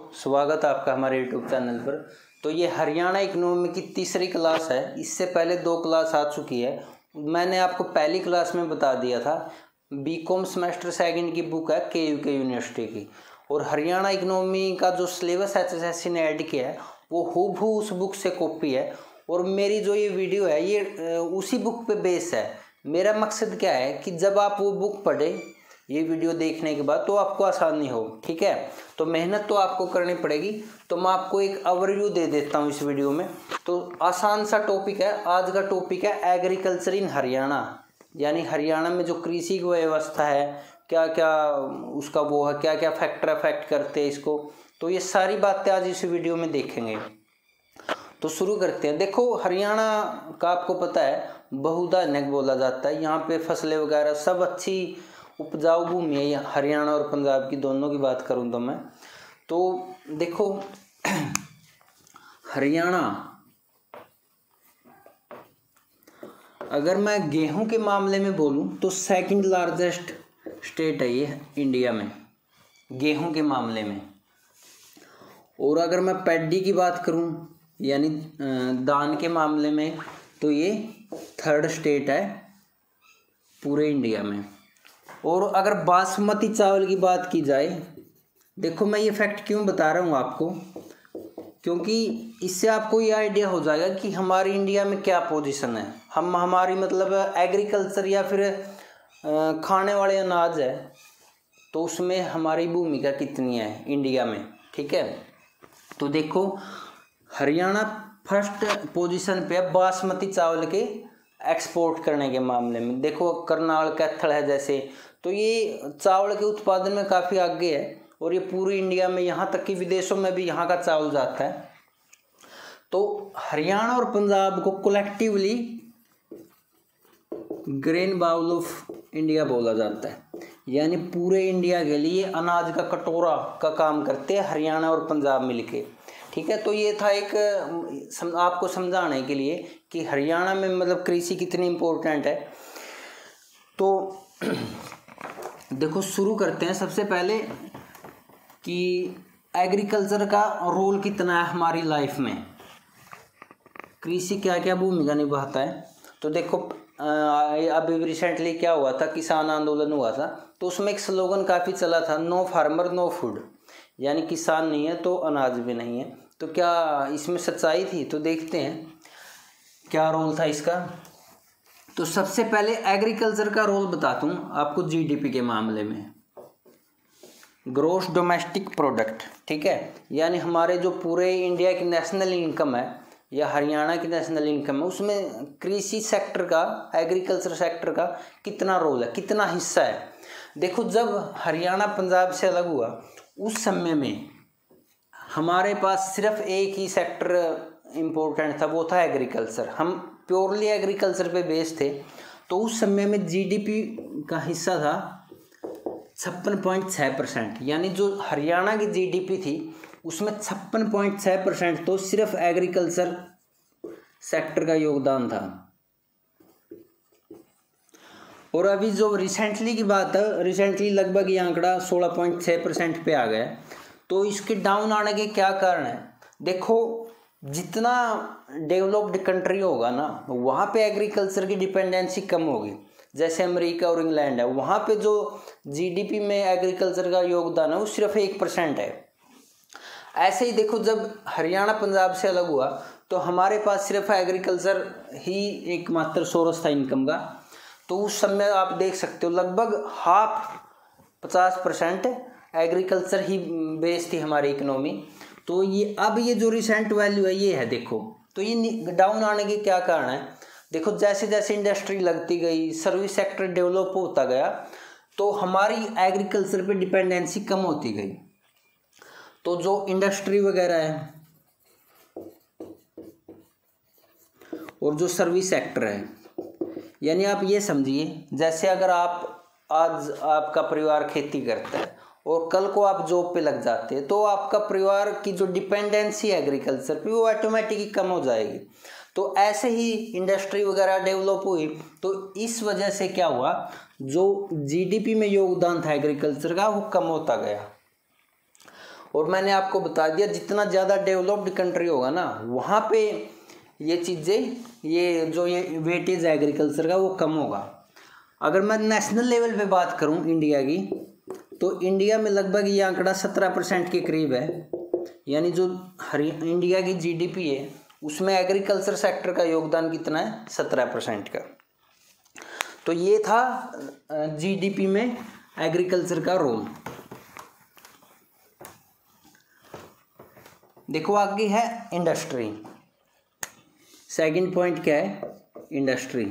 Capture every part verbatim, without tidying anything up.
स्वागत है आपका हमारे यूट्यूब चैनल पर। तो ये हरियाणा इकोनॉमी की तीसरी क्लास है। इससे पहले दो क्लास आ चुकी है। मैंने आपको पहली क्लास में बता दिया था, बीकॉम सेमेस्टर सेकंड की बुक है के यू के यूनिवर्सिटी की, और हरियाणा इकोनॉमी का जो syllabus H S S C ने ऐड किया है वो हूबहू उस बुक से कॉपी है। और मेरी जो ये वीडियो है ये उसी बुक पे बेस है। मेरा मकसद क्या है कि जब आप वो बुक पढ़े ये वीडियो देखने के बाद तो आपको आसानी हो, ठीक है। तो मेहनत तो आपको करनी पड़ेगी। तो मैं आपको एक ओवरव्यू दे देता हूँ इस वीडियो में। तो आसान सा टॉपिक है। आज का टॉपिक है एग्रीकल्चर इन हरियाणा, यानी हरियाणा में जो कृषि की व्यवस्था है, क्या क्या उसका वो है, क्या क्या फैक्टर अफेक्ट करते हैं इसको। तो ये सारी बातें आज इस वीडियो में देखेंगे। तो शुरू करते हैं। देखो, हरियाणा का आपको पता है बहुधान्यक बोला जाता है। यहाँ पे फसलें वगैरह सब अच्छी उपजाऊ भूमि है। हरियाणा और पंजाब की दोनों की बात करूं तो मैं तो देखो हरियाणा, अगर मैं गेहूं के मामले में बोलूं तो सेकंड लार्जेस्ट स्टेट है ये इंडिया में गेहूं के मामले में। और अगर मैं पैडी की बात करूं यानी धान के मामले में तो ये थर्ड स्टेट है पूरे इंडिया में। और अगर बासमती चावल की बात की जाए, देखो मैं ये फैक्ट क्यों बता रहा हूँ आपको, क्योंकि इससे आपको ये आइडिया हो जाएगा कि हमारी इंडिया में क्या पोजीशन है। हम हमारी मतलब एग्रीकल्चर या फिर खाने वाले अनाज है तो उसमें हमारी भूमिका कितनी है इंडिया में, ठीक है। तो देखो हरियाणा फर्स्ट पोजीशन पे है बासमती चावल के एक्सपोर्ट करने के मामले में। देखो करनाल, कैथल है जैसे, तो ये चावल के उत्पादन में काफ़ी आगे है। और ये पूरी इंडिया में, यहाँ तक कि विदेशों में भी यहाँ का चावल जाता है। तो हरियाणा और पंजाब को collectively grain bowl of India बोला जाता है, यानी पूरे इंडिया के लिए अनाज का कटोरा का काम करते हैं हरियाणा और पंजाब मिलके, ठीक है। तो ये था एक सम, आपको समझाने के लिए कि हरियाणा में मतलब कृषि कितनी इम्पोर्टेंट है। तो देखो शुरू करते हैं सबसे पहले कि एग्रीकल्चर का रोल कितना है हमारी लाइफ में, कृषि क्या क्या भूमिका निभाता है। तो देखो अभी रिसेंटली क्या हुआ था, किसान आंदोलन हुआ था, तो उसमें एक स्लोगन काफ़ी चला था, नो फार्मर नो फूड, यानी किसान नहीं है तो अनाज भी नहीं है। तो क्या इसमें सच्चाई थी? तो देखते हैं क्या रोल था इसका। तो सबसे पहले एग्रीकल्चर का रोल बताता हूँ आपको जीडीपी के मामले में, ग्रोस डोमेस्टिक प्रोडक्ट, ठीक है। यानी हमारे जो पूरे इंडिया की नेशनल इनकम है या हरियाणा की नेशनल इनकम है, उसमें कृषि सेक्टर का, एग्रीकल्चर सेक्टर का कितना रोल है, कितना हिस्सा है। देखो जब हरियाणा पंजाब से अलग हुआ उस समय में हमारे पास सिर्फ एक ही सेक्टर इम्पोर्टेंट था, वो था एग्रीकल्चर। हम प्योरली एग्रीकल्चर पे बेस्ड थे। तो उस समय में जीडीपी का हिस्सा था छप्पन पॉइंट छः परसेंट, यानी जो हरियाणा की जीडीपी थी उसमें छप्पन पॉइंट छः परसेंट तो सिर्फ एग्रीकल्चर सेक्टर का योगदान था। और अभी जो रिसेंटली की बात है, रिसेंटली लगभग ये आंकड़ा सोलह पॉइंट छः परसेंट पे आ गया है। तो इसके डाउन आने के क्या कारण है? देखो जितना डेवलप्ड कंट्री होगा ना, वहाँ पे एग्रीकल्चर की डिपेंडेंसी कम होगी। जैसे अमेरिका और इंग्लैंड है, वहाँ पे जो जीडीपी में एग्रीकल्चर का योगदान है वो सिर्फ एक परसेंट है। ऐसे ही देखो जब हरियाणा पंजाब से अलग हुआ तो हमारे पास सिर्फ एग्रीकल्चर ही एकमात्र सोर्स था इनकम का। तो उस समय आप देख सकते हो लगभग हाफ पचास परसेंट एग्रीकल्चर ही बेस थी हमारी इकोनॉमी। तो ये अब ये जो रिसेंट वैल्यू है ये है, देखो। तो ये डाउन आने के क्या कारण है? देखो जैसे जैसे इंडस्ट्री लगती गई, सर्विस सेक्टर डेवलप होता गया, तो हमारी एग्रीकल्चर पे डिपेंडेंसी कम होती गई। तो जो इंडस्ट्री वगैरह है और जो सर्विस सेक्टर है, यानी आप ये समझिए जैसे अगर आप आज आपका परिवार खेती करता है और कल को आप जॉब पे लग जाते हैं तो आपका परिवार की जो डिपेंडेंसी एग्रीकल्चर पे वो ऑटोमेटिकली कम हो जाएगी। तो ऐसे ही इंडस्ट्री वगैरह डेवलप हुई, तो इस वजह से क्या हुआ, जो जीडीपी में योगदान था एग्रीकल्चर का वो कम होता गया। और मैंने आपको बता दिया जितना ज़्यादा डेवलप्ड कंट्री होगा ना वहाँ पे ये चीज़ें, ये जो ये वेटेज एग्रीकल्चर का वो कम होगा। अगर मैं नेशनल लेवल पे बात करूँ इंडिया की, तो इंडिया में लगभग ये आंकड़ा सत्रह परसेंट के करीब है। यानी जो हरि इंडिया की जीडीपी है उसमें एग्रीकल्चर सेक्टर का योगदान कितना है, सत्रह परसेंट का। तो ये था जीडीपी में एग्रीकल्चर का रोल। देखो आगे है इंडस्ट्री। सेकंड पॉइंट क्या है, इंडस्ट्री।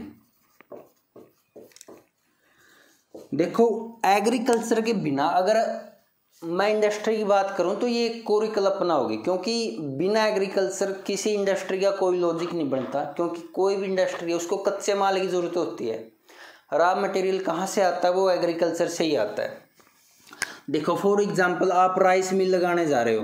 देखो एग्रीकल्चर के बिना अगर मैं इंडस्ट्री की बात करूं तो ये कोरी कल्पना होगी, क्योंकि बिना एग्रीकल्चर किसी इंडस्ट्री का कोई लॉजिक नहीं बनता। क्योंकि कोई भी इंडस्ट्री है उसको कच्चे माल की ज़रूरत होती है। रॉ मटेरियल कहाँ से आता है, वो एग्रीकल्चर से ही आता है। देखो फॉर एग्जांपल आप राइस मिल लगाने जा रहे हो,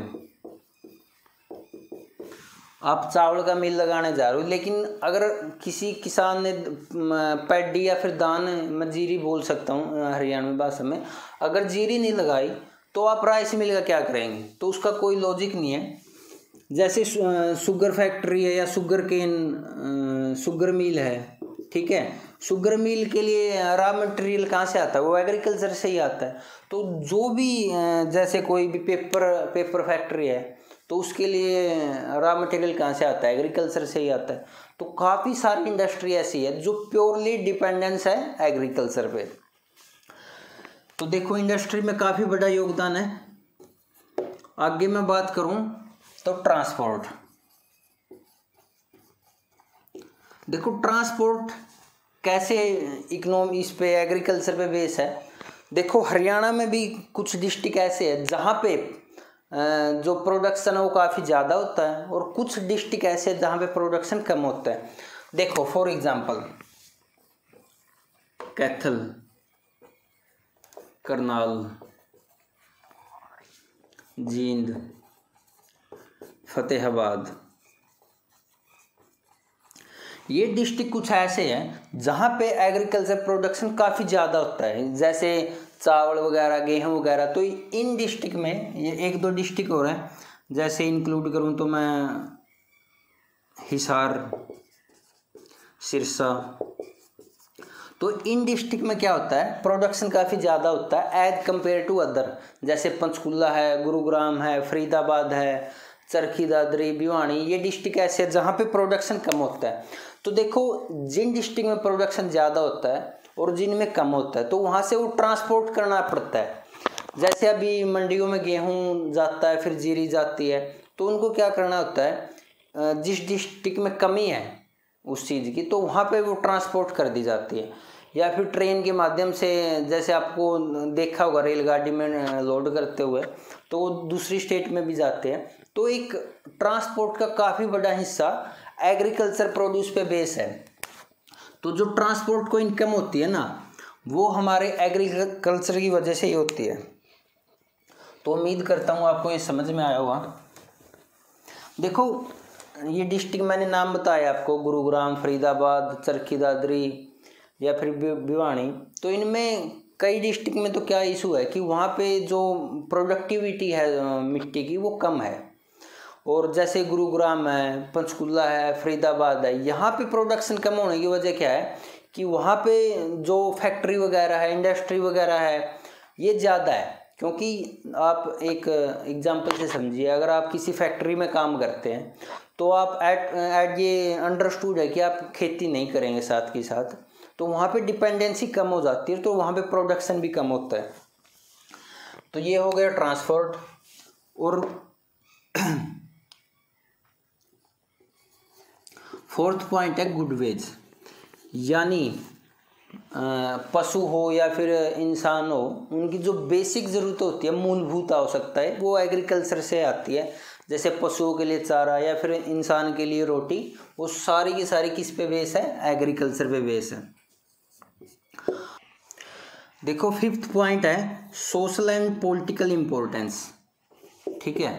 आप चावल का मिल लगाने जा रहे हो, लेकिन अगर किसी किसान ने पैडी या फिर दान, मैं जीरी बोल सकता हूँ हरियाणवी भाषा में, अगर जीरी नहीं लगाई तो आप राइस मिल का क्या करेंगे, तो उसका कोई लॉजिक नहीं है। जैसे शुगर फैक्ट्री है या शुगर केन शुगर मिल है, ठीक है, शुगर मिल के लिए रॉ मटेरियल कहाँ से आता है, वो एग्रीकल्चर से ही आता है। तो जो भी जैसे कोई भी पेपर पेपर फैक्ट्री है तो उसके लिए रॉ मटेरियल कहाँ से आता है, एग्रीकल्चर से ही आता है। तो काफ़ी सारी इंडस्ट्री ऐसी है जो प्योरली डिपेंडेंस है एग्रीकल्चर पे। तो देखो इंडस्ट्री में काफ़ी बड़ा योगदान है। आगे मैं बात करूं तो ट्रांसपोर्ट। देखो ट्रांसपोर्ट कैसे इकोनॉमी इस पे एग्रीकल्चर पे बेस है। देखो हरियाणा में भी कुछ डिस्ट्रिक्ट ऐसे हैं जहाँ पे जो प्रोडक्शन है वो काफ़ी ज़्यादा होता है, और कुछ डिस्ट्रिक्ट ऐसे हैं जहाँ पे प्रोडक्शन कम होता है। देखो फॉर एग्जांपल कैथल, करनाल, जींद, फतेहाबाद, ये डिस्ट्रिक्ट कुछ ऐसे हैं जहाँ पे एग्रीकल्चर प्रोडक्शन काफ़ी ज़्यादा होता है, जैसे चावल वगैरह, गेहूँ वगैरह। तो इन डिस्ट्रिक्ट में ये एक दो डिस्ट्रिक्ट हो रहे हैं, जैसे इंक्लूड करूँ तो मैं हिसार, सिरसा। तो इन डिस्ट्रिक्ट में क्या होता है, प्रोडक्शन काफ़ी ज़्यादा होता है एज कम्पेयर टू अदर, जैसे पंचकुला है, गुरुग्राम है, फरीदाबाद है, चरखी दादरी, भिवानी। ये डिस्ट्रिक्ट ऐसे हैं जहाँ पे प्रोडक्शन कम होता है। तो देखो जिन डिस्ट्रिक्ट में प्रोडक्शन ज़्यादा होता है और जिनमें कम होता है तो वहाँ से वो ट्रांसपोर्ट करना पड़ता है। जैसे अभी मंडियों में गेहूँ जाता है, फिर जीरी जाती है, तो उनको क्या करना होता है, जिस डिस्ट्रिक्ट में कमी है उस चीज़ की तो वहाँ पे वो ट्रांसपोर्ट कर दी जाती है, या फिर ट्रेन के माध्यम से। जैसे आपको देखा होगा रेलगाड़ी में लोड करते हुए, तो वो दूसरी स्टेट में भी जाते हैं। तो एक ट्रांसपोर्ट का काफ़ी बड़ा हिस्सा एग्रीकल्चर प्रोड्यूस पे बेस है। तो जो ट्रांसपोर्ट को इनकम होती है ना, वो हमारे एग्रीकल्चर की वजह से ही होती है। तो उम्मीद करता हूँ आपको ये समझ में आया होगा। देखो ये डिस्ट्रिक्ट मैंने नाम बताया आपको, गुरुग्राम, फरीदाबाद, चरखी दादरी या फिर भिवानी। तो इनमें कई डिस्ट्रिक्ट में तो क्या इशू है कि वहाँ पे जो प्रोडक्टिविटी है मिट्टी की वो कम है, और जैसे गुरुग्राम है, पंचकुला है, फरीदाबाद है, यहाँ पे प्रोडक्शन कम होने की वजह क्या है कि वहाँ पे जो फैक्ट्री वगैरह है, इंडस्ट्री वगैरह है, ये ज़्यादा है। क्योंकि आप एक एग्जांपल से समझिए, अगर आप किसी फैक्ट्री में काम करते हैं तो आप एट एट ये अंडरस्टूड है कि आप खेती नहीं करेंगे साथ के साथ, तो वहाँ पे डिपेंडेंसी कम हो जाती है, तो वहाँ पे प्रोडक्शन भी कम होता है। तो ये हो गया ट्रांसपोर्ट। और फोर्थ पॉइंट है गुड वेज, यानी पशु हो या फिर इंसान हो, उनकी जो बेसिक ज़रूरत होती है, मूलभूत आवश्यकता है, वो एग्रीकल्चर से आती है। जैसे पशुओं के लिए चारा या फिर इंसान के लिए रोटी, वो सारी की सारी किस पे बेस है, एग्रीकल्चर पे बेस है। देखो फिफ्थ पॉइंट है सोशल एंड पॉलिटिकल इम्पोर्टेंस। ठीक है,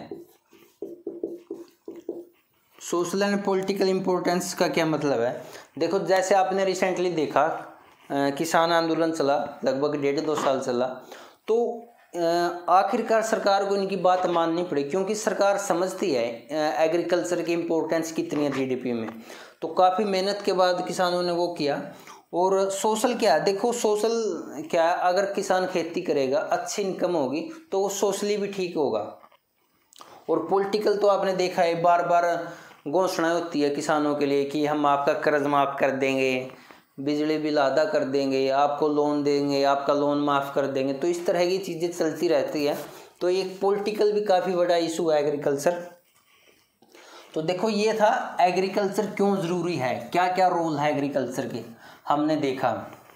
सोशल एंड पॉलिटिकल इम्पोर्टेंस का क्या मतलब है। देखो जैसे आपने रिसेंटली देखा किसान आंदोलन चला, लगभग डेढ़ दो साल चला, तो आखिरकार सरकार को इनकी बात माननी पड़ी, क्योंकि सरकार समझती है एग्रीकल्चर की इम्पोर्टेंस कितनी है जीडीपी में। तो काफ़ी मेहनत के बाद किसानों ने वो किया। और सोशल क्या है, देखो सोशल क्या है, अगर किसान खेती करेगा, अच्छी इनकम होगी, तो वो सोशली भी ठीक होगा। और पॉलिटिकल तो आपने देखा है, बार बार घोषणाएं होती है किसानों के लिए कि हम आपका कर्ज माफ़ कर देंगे, बिजली बिल आधा कर देंगे, आपको लोन देंगे, आपका लोन माफ़ कर देंगे। तो इस तरह की चीज़ें चलती रहती है। तो एक पॉलिटिकल भी काफ़ी बड़ा इशू है एग्रीकल्चर। तो देखो ये था एग्रीकल्चर क्यों ज़रूरी है, क्या क्या रोल है एग्रीकल्चर के, हमने देखा।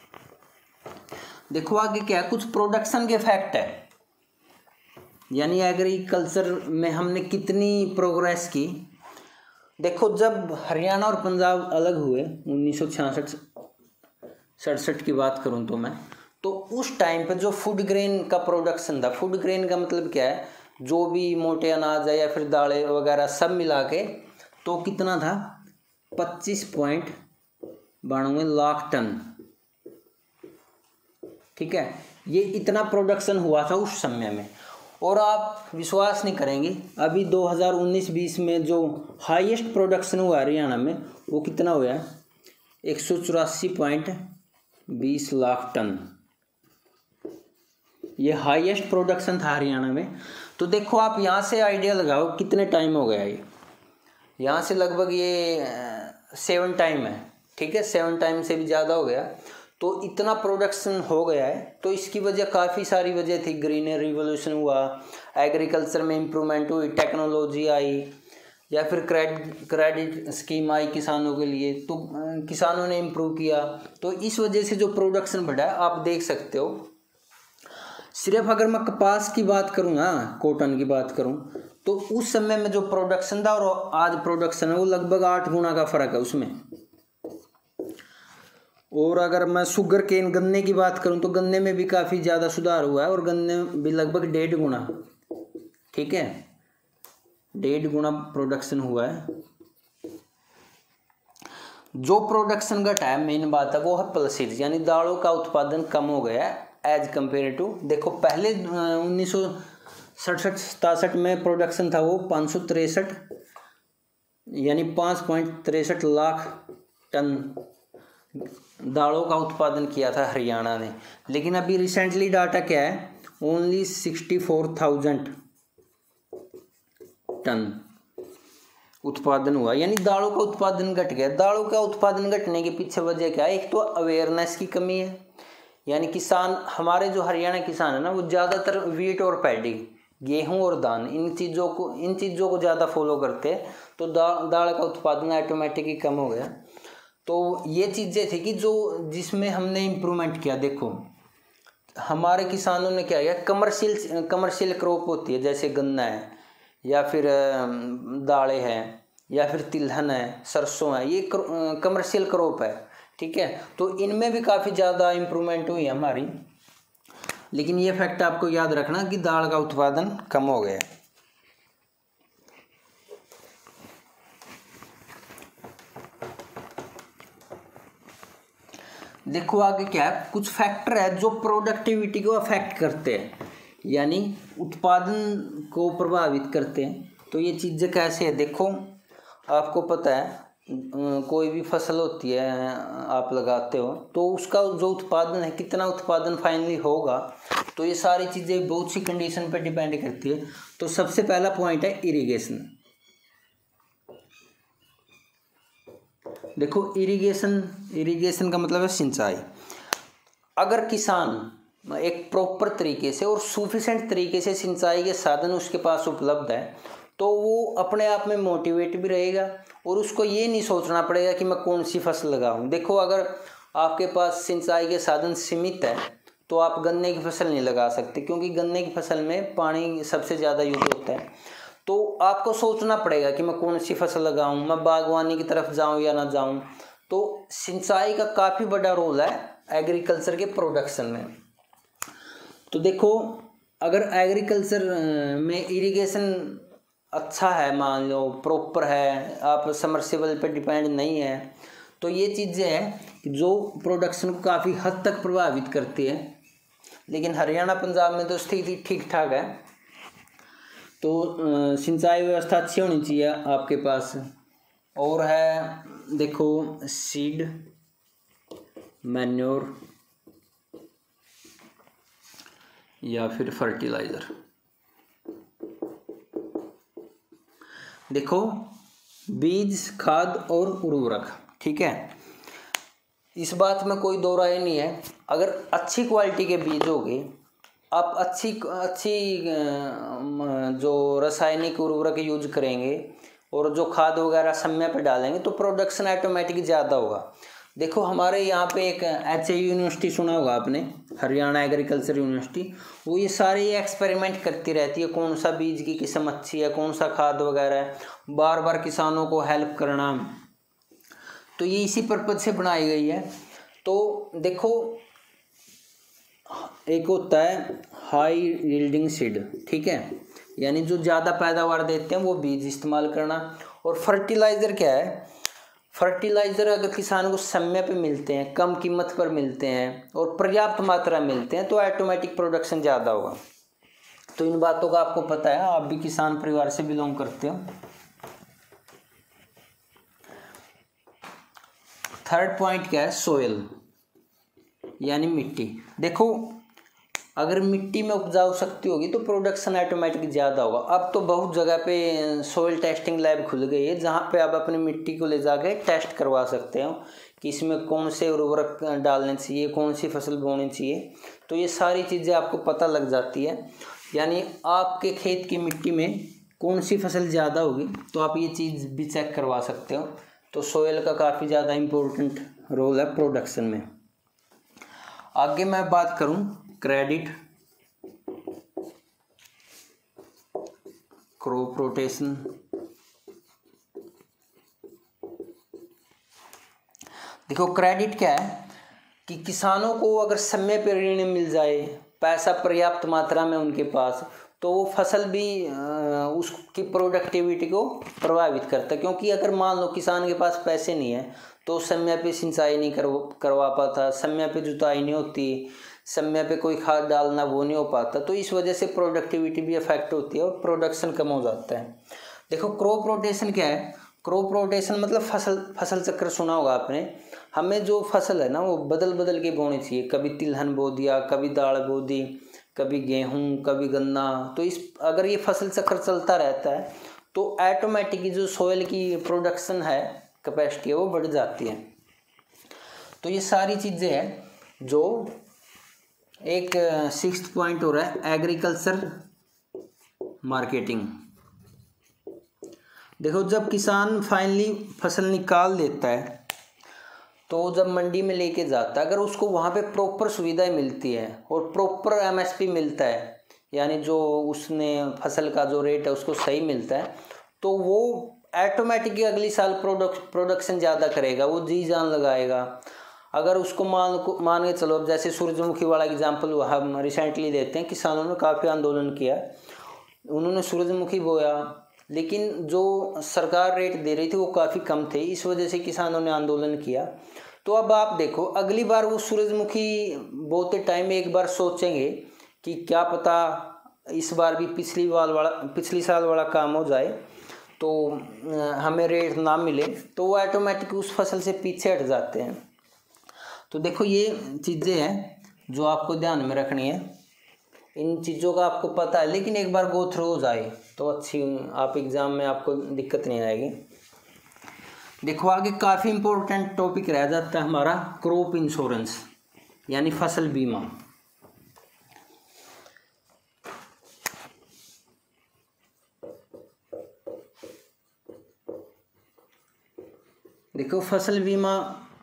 देखो आगे क्या, कुछ प्रोडक्शन के फैक्ट है, यानी एग्रीकल्चर में हमने कितनी प्रोग्रेस की। देखो जब हरियाणा और पंजाब अलग हुए उन्नीस सौ छियासठ सड़सठ की बात करूं तो मैं, तो उस टाइम पे जो फूड ग्रेन का प्रोडक्शन था, फूड ग्रेन का मतलब क्या है, जो भी मोटे अनाज है या फिर दालें वगैरह सब मिला के, तो कितना था, पच्चीस पॉइंट बानवे लाख टन। ठीक है, ये इतना प्रोडक्शन हुआ था उस समय में। और आप विश्वास नहीं करेंगे, अभी दो हज़ार उन्नीस बीस में जो हाईएस्ट प्रोडक्शन हुआ हरियाणा में, वो कितना हुआ है, एक सौ चौरासी पॉइंट बीस लाख टन। ये हाईएस्ट प्रोडक्शन था हरियाणा में। तो देखो आप यहाँ से आइडिया लगाओ कितने टाइम हो गया ये, यहाँ से लगभग ये सेवन टाइम है। ठीक है, सेवन टाइम से भी ज़्यादा हो गया। तो इतना प्रोडक्शन हो गया है। तो इसकी वजह काफ़ी सारी वजह थी, ग्रीन रिवोल्यूशन हुआ, एग्रीकल्चर में इम्प्रूवमेंट हुई, टेक्नोलॉजी आई, या फिर क्रेडिट क्रेडिट स्कीम आई किसानों के लिए, तो किसानों ने इम्प्रूव किया। तो इस वजह से जो प्रोडक्शन बढ़ा है, आप देख सकते हो। सिर्फ अगर मैं कपास की बात करूँ ना, कॉटन की बात करूँ, तो उस समय में जो प्रोडक्शन था और आज प्रोडक्शन है, वो लगभग आठ गुना का फ़र्क है उसमें। और अगर मैं शुगर केन गन्ने की बात करूं, तो गन्ने में भी काफ़ी ज़्यादा सुधार हुआ है, और गन्ने भी लगभग डेढ़ गुना, ठीक है, डेढ़ गुना प्रोडक्शन हुआ है। जो प्रोडक्शन घटा है, मेन बात है वो है पल्सेस, यानी दालों का उत्पादन कम हो गया है एज कम्पेयर टू। देखो पहले उन्नीस सौ सड़सठ सतासठ में प्रोडक्शन था वो पाँच सौ तिरसठ यानी पाँच पॉइंट तिरसठ लाख टन दालों का उत्पादन किया था हरियाणा ने। लेकिन अभी रिसेंटली डाटा क्या है, only sixty four thousand tonne उत्पादन हुआ, यानी दालों का उत्पादन घट गया। दालों का उत्पादन घटने के पीछे वजह क्या है, एक तो अवेयरनेस की कमी है, यानी किसान, हमारे जो हरियाणा किसान है ना, वो ज़्यादातर वीट और पैडी, गेहूं और धान, इन चीज़ों को इन चीज़ों को ज़्यादा फॉलो करते हैं। तो दा दाल का उत्पादन ऑटोमेटिकली कम हो गया। तो ये चीज़ें थी कि जो जिसमें हमने इम्प्रूवमेंट किया। देखो हमारे किसानों ने क्या किया, कमर्शियल कमर्शियल क्रॉप होती है, जैसे गन्ना है या फिर दालें हैं या फिर तिलहन है, सरसों है, ये कमर्शियल क्रॉप है, ठीक है। तो इनमें भी काफ़ी ज़्यादा इम्प्रूवमेंट हुई है हमारी। लेकिन ये फैक्ट आपको याद रखना कि दाल का उत्पादन कम हो गया। देखो आगे क्या है, कुछ फैक्टर है जो प्रोडक्टिविटी को अफेक्ट करते हैं, यानी उत्पादन को प्रभावित करते हैं। तो ये चीज़ें कैसे है, देखो आपको पता है कोई भी फसल होती है आप लगाते हो, तो उसका जो उत्पादन है, कितना उत्पादन फाइनली होगा, तो ये सारी चीज़ें बहुत सी कंडीशन पर डिपेंड करती है। तो सबसे पहला पॉइंट है इरिगेशन। देखो इरिगेशन इरिगेशन का मतलब है सिंचाई। अगर किसान एक प्रॉपर तरीके से और सफिशेंट तरीके से सिंचाई के साधन उसके पास उपलब्ध है, तो वो अपने आप में मोटिवेट भी रहेगा और उसको ये नहीं सोचना पड़ेगा कि मैं कौन सी फसल लगाऊं। देखो अगर आपके पास सिंचाई के साधन सीमित है, तो आप गन्ने की फसल नहीं लगा सकते, क्योंकि गन्ने की फसल में पानी सबसे ज़्यादा यूज होता है। तो आपको सोचना पड़ेगा कि मैं कौन सी फसल लगाऊं, मैं बागवानी की तरफ जाऊं या ना जाऊं। तो सिंचाई का काफ़ी बड़ा रोल है एग्रीकल्चर के प्रोडक्शन में। तो देखो अगर एग्रीकल्चर में इरिगेशन अच्छा है, मान लो प्रॉपर है, आप समरसेबल पे डिपेंड नहीं है, तो ये चीज़ें हैं जो प्रोडक्शन को काफ़ी हद तक प्रभावित करती है। लेकिन हरियाणा पंजाब में तो स्थिति ठीक ठाक है। तो सिंचाई व्यवस्था अच्छी होनी चाहिए आपके पास। और है देखो सीड, मैन्योर या फिर फर्टिलाइज़र। देखो बीज, खाद और उर्वरक, ठीक है, इस बात में कोई दो राय नहीं है। अगर अच्छी क्वालिटी के बीज होंगे, आप अच्छी अच्छी जो रासायनिक उर्वरक यूज करेंगे और जो खाद वगैरह समय पे डालेंगे तो प्रोडक्शन ऑटोमेटिक ज़्यादा होगा। देखो हमारे यहाँ पे एक एच ए यूनिवर्सिटी सुना होगा आपने, हरियाणा एग्रीकल्चर यूनिवर्सिटी, वो ये सारे एक्सपेरिमेंट करती रहती है, कौन सा बीज की किस्म अच्छी है, कौन सा खाद वगैरह है, बार बार किसानों को हेल्प करना, तो ये इसी पर्पज से बनाई गई है। तो देखो एक होता है हाई यील्डिंग सीड, ठीक है, यानी जो ज़्यादा पैदावार देते हैं वो बीज इस्तेमाल करना। और फर्टिलाइज़र क्या है, फर्टिलाइज़र अगर किसानों को समय पे मिलते हैं, कम कीमत पर मिलते हैं और पर्याप्त मात्रा मिलते हैं तो ऑटोमेटिक प्रोडक्शन ज़्यादा होगा। तो इन बातों का आपको पता है, आप भी किसान परिवार से बिलोंग करते हो। थर्ड पॉइंट क्या है, सोयल यानी मिट्टी। देखो अगर मिट्टी में उपजाऊ शक्ति होगी तो प्रोडक्शन ऑटोमेटिक ज़्यादा होगा। अब तो बहुत जगह पे सोइल टेस्टिंग लैब खुल गई है जहाँ पे आप अपनी मिट्टी को ले जाके टेस्ट करवा सकते हो कि इसमें कौन से उर्वरक डालने चाहिए, कौन सी फसल बोनी चाहिए, तो ये सारी चीज़ें आपको पता लग जाती है। यानी आपके खेत की मिट्टी में कौन सी फसल ज़्यादा होगी तो आप ये चीज़ भी चेक करवा सकते हो। तो सोइल का काफ़ी ज़्यादा इम्पोर्टेंट रोल है प्रोडक्शन में। आगे मैं बात करूं क्रेडिट, क्रॉप रोटेशन। देखो क्रेडिट क्या है कि किसानों को अगर समय पर ऋण मिल जाए, पैसा पर्याप्त मात्रा में उनके पास, तो वो फसल भी उसकी प्रोडक्टिविटी को प्रभावित करता है। क्योंकि अगर मान लो किसान के पास पैसे नहीं है तो समय पे सिंचाई नहीं करवा पाता, समय पे जुताई नहीं होती, समय पे कोई खाद डालना वो नहीं हो पाता, तो इस वजह से प्रोडक्टिविटी भी अफेक्ट होती है और प्रोडक्शन कम हो जाता है। देखो क्रॉप रोटेशन क्या है, क्रॉप रोटेशन मतलब फसल फसल चक्र सुना होगा आपने। हमें जो फसल है ना वो बदल बदल के बोनी चाहिए, कभी तिलहन बो दिया, कभी दाल बो दी, कभी गेहूं, कभी गन्ना। तो इस अगर ये फसल चक्र चलता रहता है तो ऑटोमेटिकली जो सोइल की प्रोडक्शन है, कैपेसिटी है, वो बढ़ जाती है। तो ये सारी चीज़ें हैं जो एक सिक्स्थ पॉइंट हो रहा है एग्रीकल्चर मार्केटिंग। देखो जब किसान फाइनली फसल निकाल लेता है तो जब मंडी में लेके जाता है, अगर उसको वहाँ पे प्रॉपर सुविधाएं मिलती है और प्रॉपर एमएसपी मिलता है, यानी जो उसने फसल का जो रेट है उसको सही मिलता है, तो वो ऑटोमेटिकली अगली साल प्रोडक्ट प्रोडक्शन ज़्यादा करेगा, वो जी जान लगाएगा। अगर उसको मान को मान के चलो, अब जैसे सूरजमुखी वाला एग्जाम्पल हम रिसेंटली देते हैं, किसानों ने काफ़ी आंदोलन किया, उन्होंने सूरजमुखी बोया, लेकिन जो सरकार रेट दे रही थी वो काफ़ी कम थे, इस वजह से किसानों ने आंदोलन किया। तो अब आप देखो अगली बार वो सूरजमुखी बोते टाइम एक बार सोचेंगे कि क्या पता इस बार भी पिछली बार वाला पिछली साल वाला काम हो जाए तो हमें रेट ना मिले, तो वो ऑटोमेटिक उस फसल से पीछे हट जाते हैं। तो देखो ये चीज़ें हैं जो आपको ध्यान में रखनी है। इन चीज़ों का आपको पता है, लेकिन एक बार गो थ्रू हो जाए तो अच्छी आप एग्ज़ाम में आपको दिक्कत नहीं आएगी। देखो आगे काफ़ी इम्पोर्टेंट टॉपिक रह जाता है हमारा क्रॉप इंश्योरेंस यानी फसल बीमा। देखो फसल बीमा,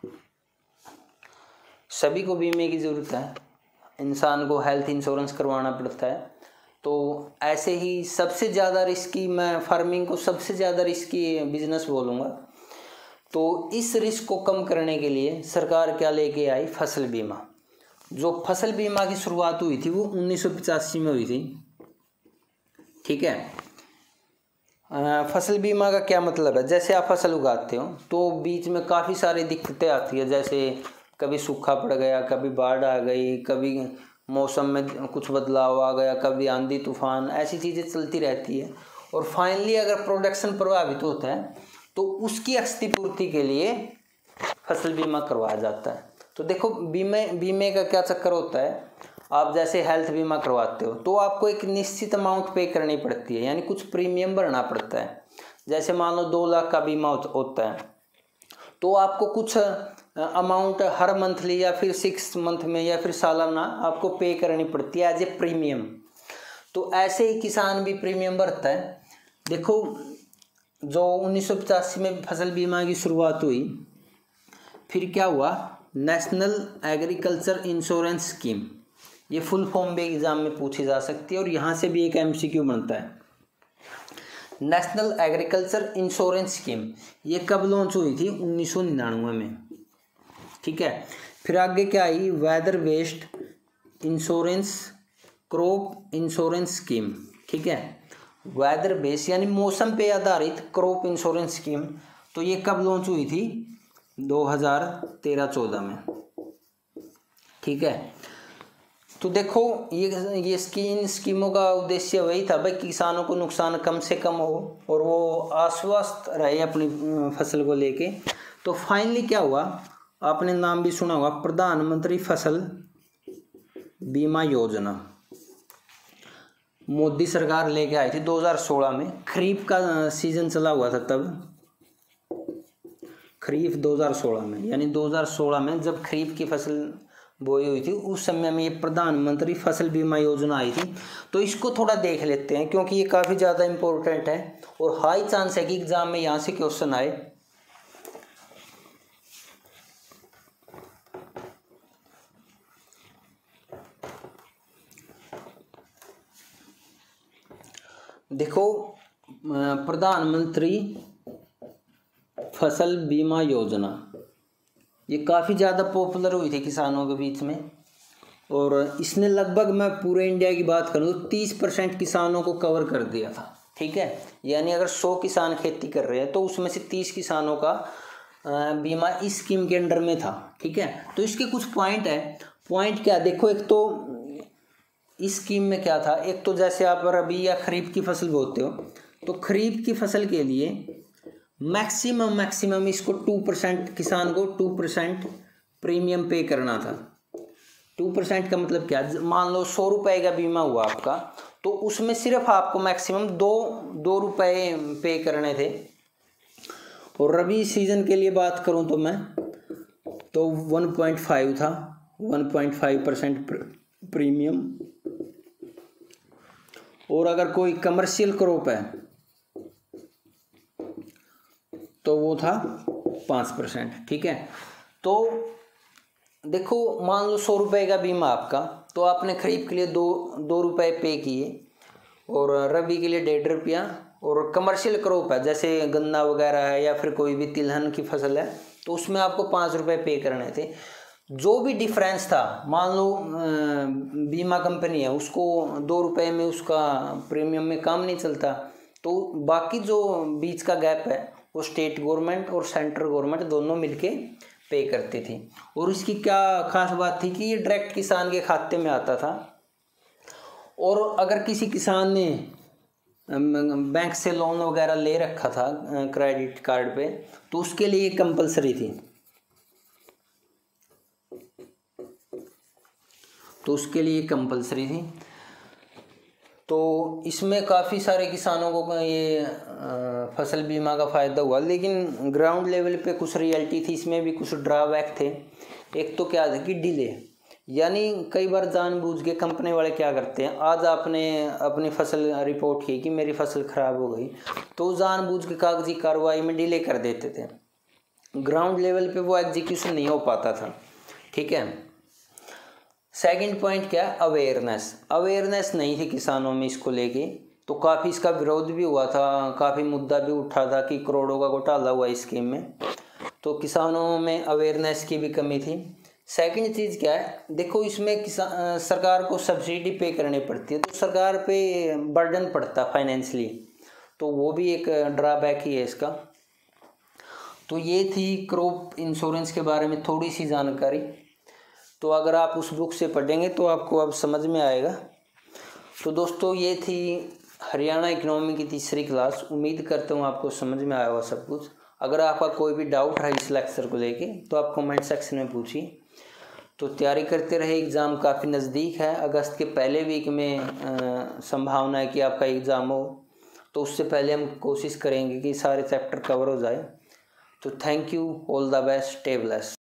सभी को बीमे की ज़रूरत है, इंसान को हेल्थ इंश्योरेंस करवाना पड़ता है। तो ऐसे ही सबसे ज़्यादा रिस्की, मैं फार्मिंग को सबसे ज़्यादा रिस्की बिजनेस बोलूँगा। तो इस रिस्क को कम करने के लिए सरकार क्या लेके आई, फसल बीमा। जो फसल बीमा की शुरुआत हुई थी वो उन्नीस सौ पचासी में हुई थी, ठीक है। आ, फसल बीमा का क्या मतलब है, जैसे आप फसल उगाते हो तो बीच में काफ़ी सारी दिक्कतें आती है, जैसे कभी सूखा पड़ गया, कभी बाढ़ आ गई, कभी मौसम में कुछ बदलाव आ गया, कभी आंधी तूफान, ऐसी चीज़ें चलती रहती है। और फाइनली अगर प्रोडक्शन प्रभावित होता है तो उसकी क्षतिपूर्ति के लिए फसल बीमा करवाया जाता है। तो देखो बीमे बीमे का क्या चक्कर होता है, आप जैसे हेल्थ बीमा करवाते हो तो आपको एक निश्चित अमाउंट पे करनी पड़ती है, यानी कुछ प्रीमियम भरना पड़ता है। जैसे मान लो दो लाख का बीमा होता है तो आपको कुछ अमाउंट हर मंथली या फिर सिक्स मंथ में या फिर सालाना आपको पे करनी पड़ती है एज ए प्रीमियम। तो ऐसे ही किसान भी प्रीमियम भरता है। देखो जो उन्नीस सौ पचासी में फसल बीमा की शुरुआत हुई, फिर क्या हुआ, नेशनल एग्रीकल्चर इंश्योरेंस स्कीम, ये फुल फॉर्म भी एग्जाम में पूछी जा सकती है और यहाँ से भी एक एमसीक्यू बनता है। नेशनल एग्रीकल्चर इंश्योरेंस स्कीम ये कब लॉन्च हुई थी, उन्नीस सौ निन्यानवे में, ठीक है। फिर आगे क्या आई, weather based insurance crop insurance scheme, ठीक है। वेदर बेस्ड यानी मौसम पे आधारित क्रॉप इंश्योरेंस स्कीम, तो ये कब लॉन्च हुई थी, दो हज़ार तेरह चौदह में, ठीक है। तो देखो ये ये स्कीम स्कीमों का उद्देश्य वही था भाई किसानों को नुकसान कम से कम हो और वो आश्वस्त रहे अपनी फसल को लेके। तो फाइनली क्या हुआ, आपने नाम भी सुना होगा, प्रधानमंत्री फसल बीमा योजना मोदी सरकार लेके आई थी दो हज़ार सोलह में। खरीफ का सीजन चला हुआ था तब, खरीफ दो हज़ार सोलह में, यानी दो हज़ार सोलह में जब खरीफ की फसल बोई हुई थी उस समय में ये प्रधानमंत्री फसल बीमा योजना आई थी। तो इसको थोड़ा देख लेते हैं क्योंकि ये काफ़ी ज़्यादा इम्पोर्टेंट है और हाई चांस है कि एग्जाम में यहाँ से क्वेश्चन आए। देखो प्रधानमंत्री फसल बीमा योजना ये काफ़ी ज़्यादा पॉपुलर हुई थी किसानों के बीच में और इसने लगभग, मैं पूरे इंडिया की बात करूँ तो तीस परसेंट किसानों को कवर कर दिया था, ठीक है। यानी अगर सौ किसान खेती कर रहे हैं तो उसमें से तीस किसानों का बीमा इस स्कीम के अंडर में था, ठीक है। तो इसके कुछ पॉइंट है, पॉइंट क्या, देखो एक तो इस स्कीम में क्या था, एक तो जैसे आप रबी या खरीफ की फसल बोते हो तो खरीफ की फसल के लिए मैक्सिमम मैक्सिमम इसको टू परसेंट किसान को टू परसेंट प्रीमियम पे करना था। टू परसेंट का मतलब क्या, मान लो सौ रुपये का बीमा हुआ आपका तो उसमें सिर्फ आपको मैक्सिमम दो दो रुपये पे करने थे। और रबी सीजन के लिए बात करूं तो मैं तो वन पॉइंट फाइव था, one point five percent premium. और अगर कोई कमर्शियल क्रॉप है तो वो था पाँच परसेंट, ठीक है। तो देखो मान लो सौ रुपये का बीमा आपका, तो आपने खरीफ के लिए दो दो रुपये पे किए और रबी के लिए डेढ़ रुपया, और कमर्शियल क्रॉप है जैसे गन्ना वगैरह है या फिर कोई भी तिलहन की फसल है तो उसमें आपको पाँच रुपये पे करने थे। जो भी डिफरेंस था, मान लो बीमा कंपनी है उसको दो रुपये में उसका प्रीमियम में काम नहीं चलता, तो बाकी जो बीच का गैप है वो स्टेट गवर्नमेंट और सेंट्रल गवर्नमेंट दोनों मिलके पे करती थी। और इसकी क्या खास बात थी कि ये डायरेक्ट किसान के खाते में आता था। और अगर किसी किसान ने बैंक से लोन वगैरह ले रखा था क्रेडिट कार्ड पे तो उसके लिए कंपलसरी थी, तो उसके लिए कंपलसरी थी। तो इसमें काफ़ी सारे किसानों को ये फसल बीमा का फ़ायदा हुआ, लेकिन ग्राउंड लेवल पे कुछ रियलिटी थी, इसमें भी कुछ ड्रॉबैक थे। एक तो क्या था कि डिले, यानी कई बार जानबूझ के कंपनी वाले क्या करते हैं, आज आपने अपनी फसल रिपोर्ट की कि मेरी फसल ख़राब हो गई तो जानबूझ के कागजी कार्रवाई में डिले कर देते थे, ग्राउंड लेवल पे वो एग्जीक्यूशन नहीं हो पाता था, ठीक है। सेकंड पॉइंट क्या है, अवेयरनेस अवेयरनेस नहीं थी किसानों में इसको लेके, तो काफ़ी इसका विरोध भी हुआ था, काफ़ी मुद्दा भी उठा था कि करोड़ों का घोटाला हुआ इस स्कीम में, तो किसानों में अवेयरनेस की भी कमी थी। सेकंड चीज़ क्या है, देखो इसमें किसान सरकार को सब्सिडी पे करनी पड़ती है तो सरकार पे बर्डन पड़ता है फाइनेंशियली, तो वो भी एक ड्रॉबैक ही है इसका। तो ये थी क्रॉप इंश्योरेंस के बारे में थोड़ी सी जानकारी। तो अगर आप उस बुक से पढ़ेंगे तो आपको अब समझ में आएगा। तो दोस्तों ये थी हरियाणा इकोनॉमी की तीसरी क्लास। उम्मीद करता हूँ आपको समझ में आया होगा सब कुछ। अगर आपका कोई भी डाउट है इस लेक्चर को लेके तो आप कमेंट सेक्शन में पूछिए। तो तैयारी करते रहे, एग्ज़ाम काफ़ी नज़दीक है। अगस्त के पहले वीक में संभावना है कि आपका एग्ज़ाम हो, तो उससे पहले हम कोशिश करेंगे कि सारे चैप्टर कवर हो जाए। तो thank you, all the best, stay blessed.